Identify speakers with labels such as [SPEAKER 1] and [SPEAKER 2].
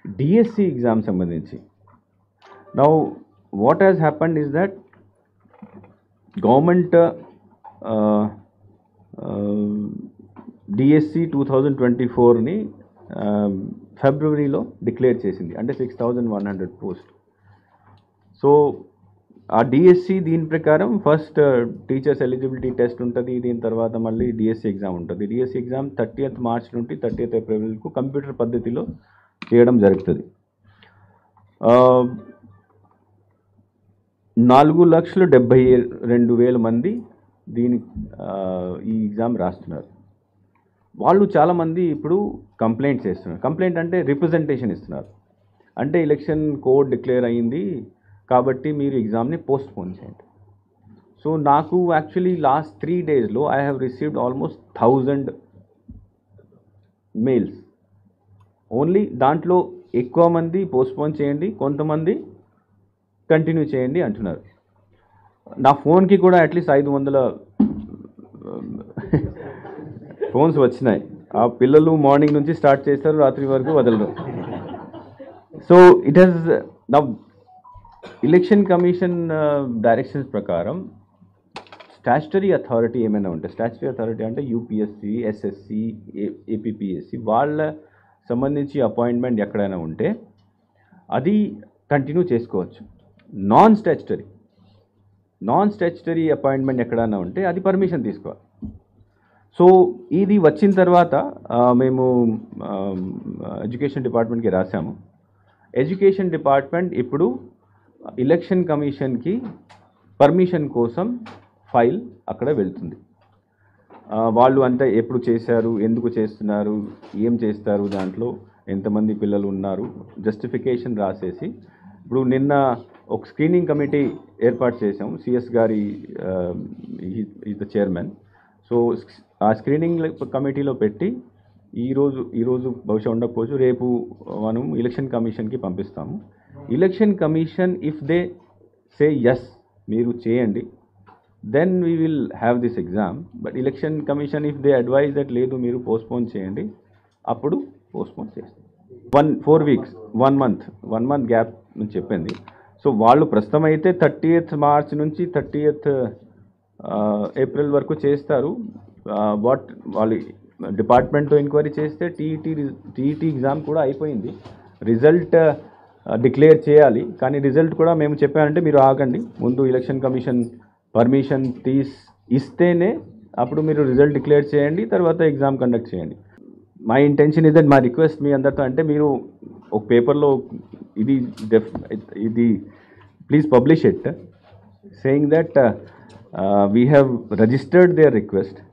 [SPEAKER 1] DSC exam సంబంధించి now what has happened is that government DSC 2024ని ఫిబ్రవరిలో declare చేసింది, అంటే 6100 పోస్ట్. సో ఆ డిఎస్సి దీని ప్రకారం ఫస్ట్ టీచర్స్ ఎలిజిబిలిటీ టెస్ట్ ఉంటుంది, దీని తర్వాత మళ్ళీ డిఎస్సి ఎగ్జామ్ ఉంటుంది. డిఎస్సి ఎగ్జామ్ 30th మార్చ్ నుండి 30th ఏప్రిల్కు కంప్యూటర్ పద్ధతిలో చేయడం జరుగుతుంది. 4,72,000 మంది ఈ ఎగ్జామ్ రాస్తున్నారు. వాళ్ళు చాలామంది ఇప్పుడు కంప్లైంట్స్ చేస్తున్నారు. కంప్లైంట్ అంటే రిప్రజెంటేషన్ ఇస్తున్నారు, అంటే ఎలక్షన్ కోడ్ డిక్లేర్ అయ్యింది కాబట్టి మీరు ఎగ్జామ్ని పోస్ట్పోన్ చేయండి. సో నాకు యాక్చువల్లీ లాస్ట్ 3 daysలో I have received almost 1000 mails. Only దాంట్లో ఎక్కువ మంది పోస్ట్పోన్ చేయండి, కొంతమంది కంటిన్యూ చేయండి అంటున్నారు. నా ఫోన్కి కూడా అట్లీస్ట్ 500 ఫోన్స్ వచ్చినాయి. ఆ పిల్లలు మార్నింగ్ నుంచి స్టార్ట్ చేస్తారు, రాత్రి వరకు వదలరు. సో ఇట్ హ్యాస్ నా ఎలక్షన్ కమిషన్ డైరెక్షన్స్ ప్రకారం స్టాచ్యుటరీ అథారిటీ ఏమైనా ఉంటే, స్టాచ్యుటరీ అథారిటీ అంటే యూపీఎస్సి, ఎస్ఎస్సి, ఏపీపీఎస్సి, వాళ్ళ సంబంధించి అపాయింట్మెంట్ ఎక్కడైనా ఉంటే అది కంటిన్యూ చేసుకోవచ్చు. నాన్ స్టాచ్యుటరీ అపాయింట్మెంట్ ఎక్కడైనా ఉంటే అది పర్మిషన్ తీసుకోవాలి. సో ఇది వచ్చిన తర్వాత మేము ఎడ్యుకేషన్ డిపార్ట్మెంట్కి రాసాము. ఎడ్యుకేషన్ డిపార్ట్మెంట్ ఇప్పుడు ఎలక్షన్ కమిషన్కి పర్మిషన్ కోసం ఫైల్ అక్కడ వెళ్తుంది. వాళ్ళు అంతా ఎప్పుడు చేశారు, ఎందుకు చేస్తున్నారు, ఏం చేస్తారు, దాంట్లో ఎంతమంది పిల్లలు ఉన్నారు, జస్టిఫికేషన్ రాసేసి ఇప్పుడు నిన్న ఒక స్క్రీనింగ్ కమిటీ ఏర్పాటు చేసాము. సిఎస్ గారి ఈజ్ ద చైర్మన్. సో ఆ స్క్రీనింగ్ కమిటీలో పెట్టి ఈరోజు బహుశా ఉండకపోవచ్చు, రేపు మనం ఎలక్షన్ కమిషన్కి పంపిస్తాము. Election commission if they say yes మీరు చేయండి, then we will have this exam. But election commission if they advise that లేదు మీరు పోస్ట్పోన్ చేయండి, అప్పుడు పోస్ట్పోన్ చేస్తాం. 4 weeks 1 month గ్యాప్ నుంచి చెప్పింది. సో వాళ్ళు ప్రస్తుతం అయితే 30th మార్చ్ నుంచి 30th ఏప్రిల్ వరకు చేస్తారు. వాళ్ళు డిపార్ట్మెంట్తో ఎంక్వైరీ చేస్తే టీఈటీ ఎగ్జామ్ కూడా అయిపోయింది, రిజల్ట్ డిక్లేర్ చేయాలి. కానీ రిజల్ట్ కూడా మేము చెప్పామంటే మీరు ఆగండి, ముందు ఎలక్షన్ కమిషన్ పర్మిషన్ ఇస్తేనే అప్పుడు మీరు రిజల్ట్ డిక్లేర్ చేయండి, తర్వాత ఎగ్జామ్ కండక్ట్ చేయండి. మై ఇంటెన్షన్ ఇస్ దట్, మా రిక్వెస్ట్ మీ అందరితో అంటే మీరు ఒక పేపర్లో ఇది please publish it, saying that we have registered their request